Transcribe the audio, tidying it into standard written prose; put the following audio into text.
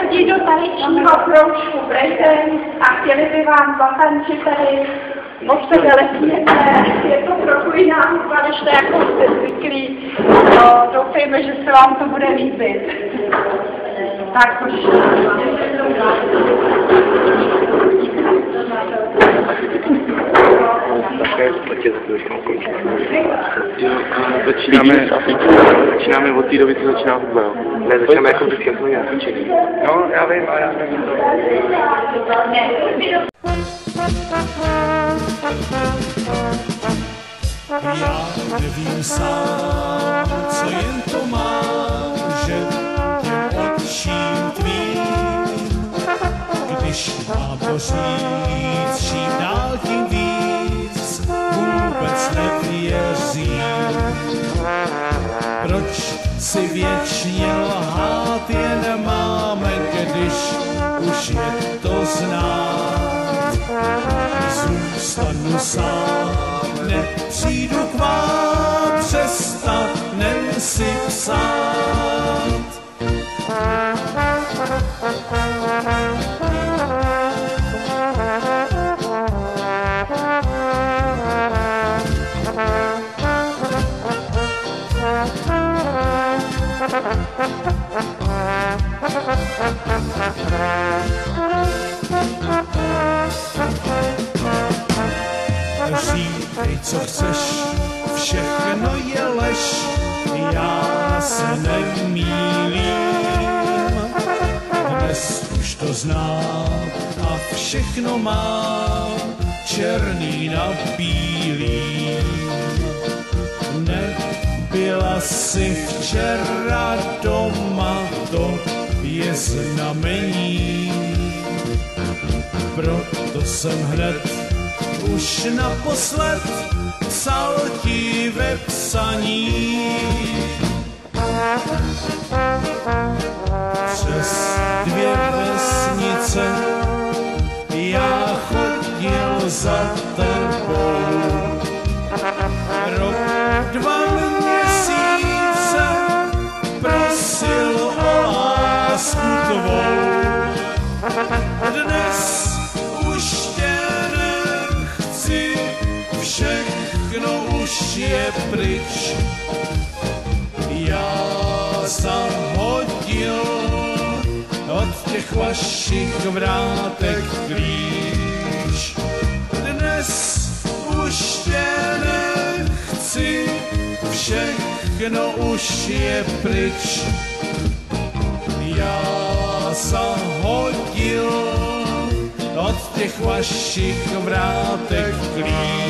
lidi do tanečního kroužku prezent a chtěli by vám zatančit tady. Moc se nelesněte, je to trochu jiná hudba, než to jako jste zvyklí. No, doufejme, že se vám to bude líbit. Tak už. Začínáme od té doby, co začíná hudba, jo? Ne, začínáme jako vždycky, jak jsme nějak učení. No, já vím, a já vím. Já nevím sám, co jen to může těm očím tvým, když mám to říct, čím dál tím víc, vůbec nevěřím. Proč si věčně lhát jen máme, když už je to znát? Zůstanu sám, nepřijdu k vám, přestanem si psát. Říkej, co chceš, všechno je lež, já se nemýlím. Dnes už to znám a všechno mám černý na bílým. Nebyla jsi včera doma, to je znamení. Proto jsem hned už naposled psal ti ve psaní. Přes 2 vesnice já chodil za tebou. Rok, 2 měsíce prosil o lásku tvou. Dnes už tě nechci, všechno už je pryč. Já zahodil od těch vašich vrátek klíč. Dnes už tě nechci, všechno už je pryč. Já zahodil od těch vašich vrátek klíč.